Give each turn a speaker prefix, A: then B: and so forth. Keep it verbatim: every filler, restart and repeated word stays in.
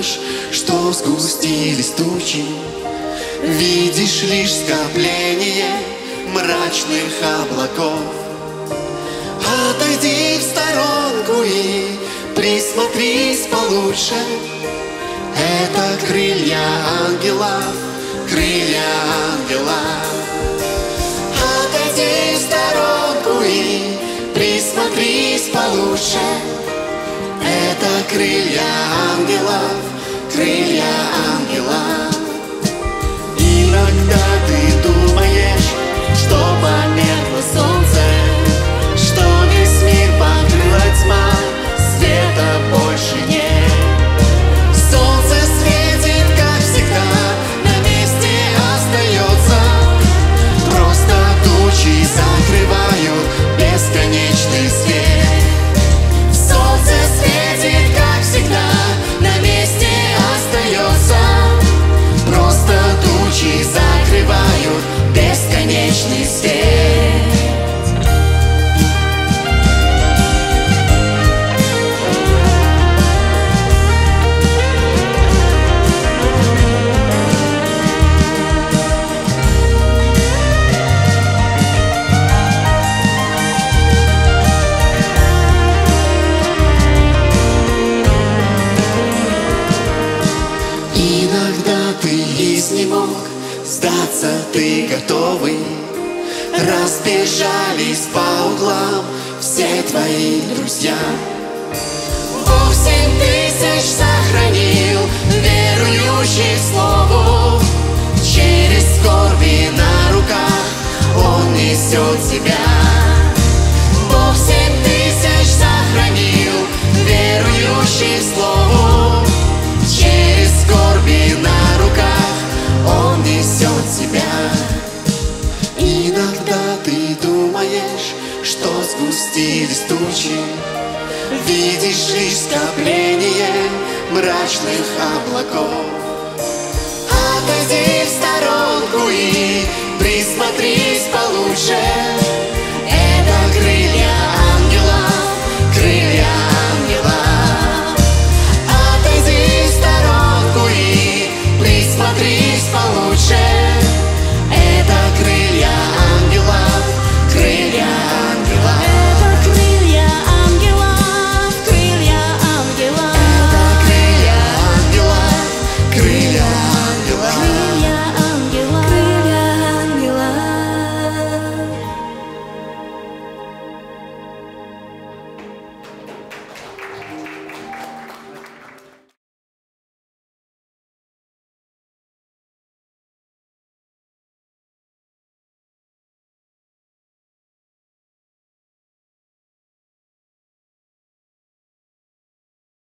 A: думаешь, что сгустились тучи, видишь лишь скопление мрачных облаков. Отойди в сторонку и присмотрись получше. Это крылья ангелов, крылья ангелов. Отойди в сторонку и присмотрись получше. Это крылья ангелов, крылья ангелов. Иногда ты думаешь, что померкло солнце, что весь мир покрыла тьма, света больше нет. Солнце светит, как всегда, на месте остается. Просто тучи закрывают бесконечный свет. Солнце светит, как всегда, на месте остается. Просто тучи закрывают бесконечный свет. Иногда ты изнемог, сдаться ты готовый. Разбежались по углам все твои друзья. Восемь тысяч сохранил верующих слову. Через скорби на руках Он несет тебя. Бог семь тысяч сохранил верующих слову. Через скорби на руках Он несет тебя. Иногда ты думаешь, что сгустились тучи, видишь лишь скопление мрачных облаков. Отойди в сторонку и присмотрись получше.